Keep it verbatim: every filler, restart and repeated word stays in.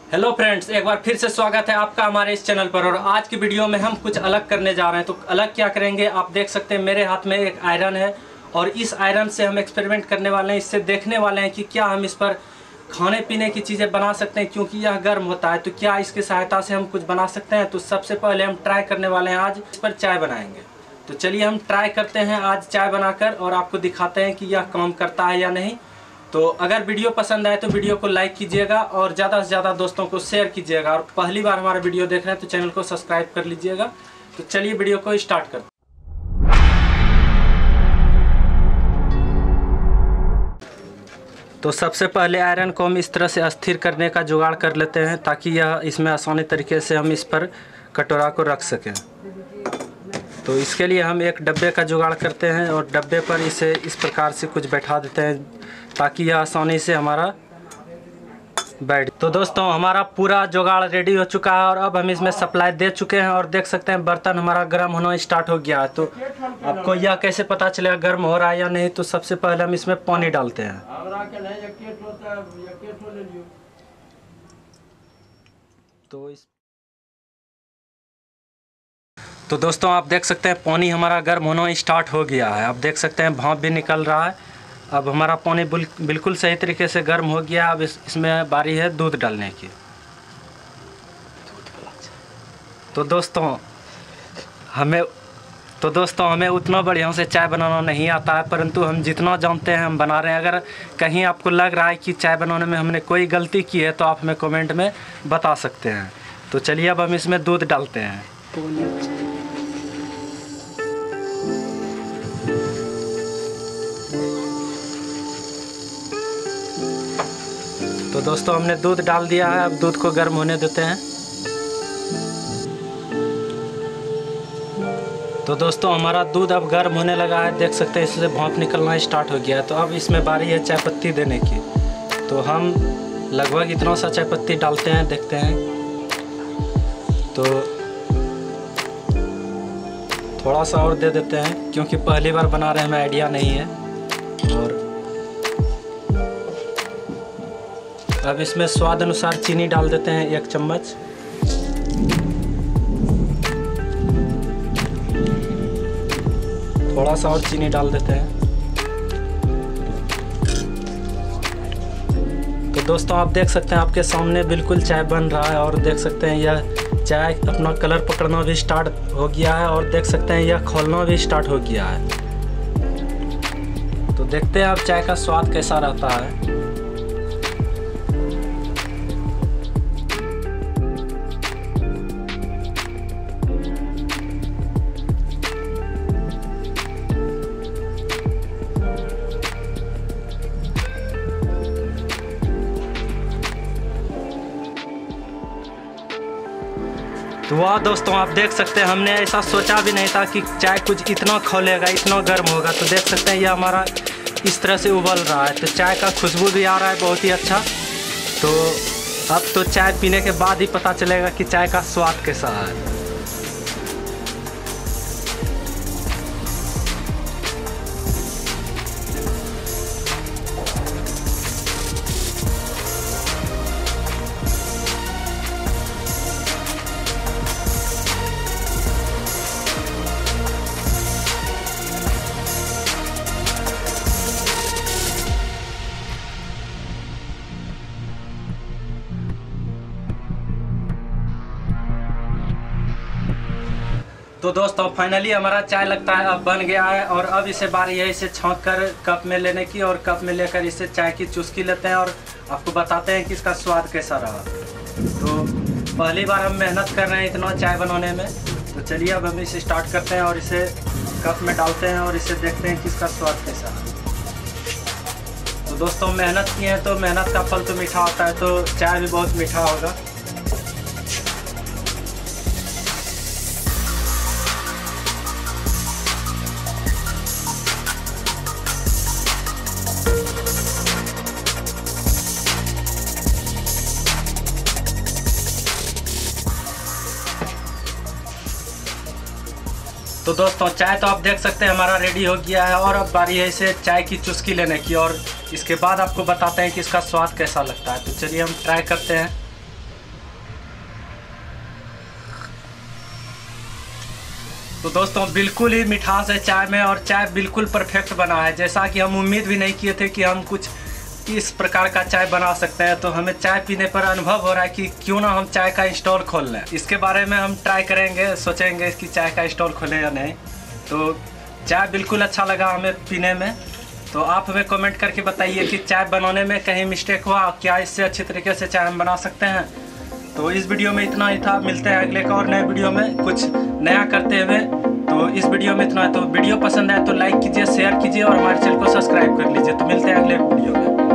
Hello friends, एक बार फिर से स्वागत है आपका हमारे इस चैनल पर। और आज की वीडियो में हम कुछ अलग करने जा रहे हैं। तो अलग क्या करेंगे आप देख सकते हैं। मेरे हाथ में एक आयरन है और इस आयरन से हम एक्सपेरिमेंट करने वाले हैं। इससे देखने वाले हैं कि क्या हम इस पर खाने पीने की चीज़ें बना सकते हैं, क्योंकि यह गर्म होता है। तो क्या इसकी सहायता से हम कुछ बना सकते हैं। तो सबसे पहले हम ट्राई करने वाले हैं, आज इस पर चाय बनाएंगे। तो चलिए हम ट्राई करते हैं आज चाय बनाकर और आपको दिखाते हैं कि यह काम करता है या नहीं। तो अगर वीडियो पसंद आए तो वीडियो को लाइक कीजिएगा और ज़्यादा से ज़्यादा दोस्तों को शेयर कीजिएगा। और पहली बार हमारा वीडियो देख रहे हैं तो चैनल को सब्सक्राइब कर लीजिएगा। तो चलिए वीडियो को स्टार्ट करते हैं। तो सबसे पहले आयरन को हम इस तरह से अस्थिर करने का जुगाड़ कर लेते हैं, ताकि यह इसमें आसानी तरीके से हम इस पर कटोरा को रख सकें। तो इसके लिए हम एक डब्बे का जुगाड़ करते हैं और डब्बे पर इसे इस प्रकार से कुछ बैठा देते हैं, ताकि यह आसानी से हमारा बैठ। तो दोस्तों हमारा पूरा जुगाड़ रेडी हो चुका है और अब हम इसमें सप्लाई दे चुके हैं। और देख सकते हैं बर्तन हमारा गर्म होना स्टार्ट हो गया है। तो आपको यह कैसे पता चलेगा गर्म हो रहा है या नहीं। तो सबसे पहले हम इसमें पानी डालते हैं। तो इस तो दोस्तों आप देख सकते हैं पानी हमारा गर्म होना स्टार्ट हो गया है। आप देख सकते हैं भाप भी निकल रहा है। अब हमारा पानी बिल्कुल सही तरीके से गर्म हो गया। अब इस, इसमें बारी है दूध डालने की। तो दोस्तों हमें तो दोस्तों हमें उतना बढ़िया से चाय बनाना नहीं आता है, परंतु हम जितना जानते हैं हम बना रहे हैं। अगर कहीं आपको लग रहा है कि चाय बनाने में हमने कोई गलती की है तो आप हमें कमेंट में बता सकते हैं। तो चलिए अब हम इसमें दूध डालते हैं। तो दोस्तों हमने दूध डाल दिया है। अब दूध को गर्म होने देते हैं। तो दोस्तों हमारा दूध अब गर्म होने लगा है। देख सकते हैं इससे भाप निकलना स्टार्ट हो गया है। तो अब इसमें बारी है चाय पत्ती देने की। तो हम लगभग इतना सा चाय पत्ती डालते हैं, देखते हैं। तो थोड़ा सा और दे देते हैं, क्योंकि पहली बार बना रहे हैं, हमें आइडिया नहीं है। और अब इसमें स्वाद अनुसार चीनी डाल देते हैं, एक चम्मच। थोड़ा सा और चीनी डाल देते हैं। तो दोस्तों आप देख सकते हैं आपके सामने बिल्कुल चाय बन रहा है। और देख सकते हैं यह चाय अपना कलर पकड़ना भी स्टार्ट हो गया है। और देख सकते हैं यह खोलना भी स्टार्ट हो गया है। तो देखते हैं अब चाय का स्वाद कैसा रहता है। तो वाह दोस्तों आप देख सकते हैं हमने ऐसा सोचा भी नहीं था कि चाय कुछ इतना खोलेगा, इतना गर्म होगा। तो देख सकते हैं ये हमारा इस तरह से उबल रहा है। तो चाय का खुशबू भी आ रहा है बहुत ही अच्छा। तो अब तो चाय पीने के बाद ही पता चलेगा कि चाय का स्वाद कैसा है। तो दोस्तों फाइनली हमारा चाय लगता है अब बन गया है। और अब इसे बारी है इसे छौंक कर कप में लेने की। और कप में लेकर इसे चाय की चुस्की लेते हैं और आपको बताते हैं कि इसका स्वाद कैसा रहा। तो पहली बार हम मेहनत कर रहे हैं इतना चाय बनाने में। तो चलिए अब हम इसे स्टार्ट करते हैं और इसे कप में डालते हैं और इसे देखते हैं कि इसका स्वाद कैसा है। तो दोस्तों मेहनत की है तो मेहनत का फल तो मीठा होता है। तो चाय भी बहुत मीठा होगा। तो दोस्तों चाय तो आप देख सकते हैं हमारा रेडी हो गया है। और अब बारी है इसे चाय की चुस्की लेने की और इसके बाद आपको बताते हैं कि इसका स्वाद कैसा लगता है। तो चलिए हम ट्राई करते हैं। तो दोस्तों बिल्कुल ही मिठास है चाय में और चाय बिल्कुल परफेक्ट बना है, जैसा कि हम उम्मीद भी नहीं किए थे कि हम कुछ इस प्रकार का चाय बना सकते हैं। तो हमें चाय पीने पर अनुभव हो रहा है कि क्यों ना हम चाय का स्टॉल खोल लें। इसके बारे में हम ट्राई करेंगे, सोचेंगे कि चाय का स्टॉल खोलें या नहीं। तो चाय बिल्कुल अच्छा लगा हमें पीने में। तो आप हमें कमेंट करके बताइए कि चाय बनाने में कहीं मिस्टेक हुआ, क्या इससे अच्छे तरीके से चाय हम बना सकते हैं। तो इस वीडियो में इतना ही था, मिलते हैं अगले एक और नए वीडियो में कुछ नया करते हुए। तो इस वीडियो में इतना है। तो वीडियो पसंद आए तो लाइक कीजिए, शेयर कीजिए और हमारे चैनल को सब्सक्राइब कर लीजिए। तो मिलते हैं अगले वीडियो में।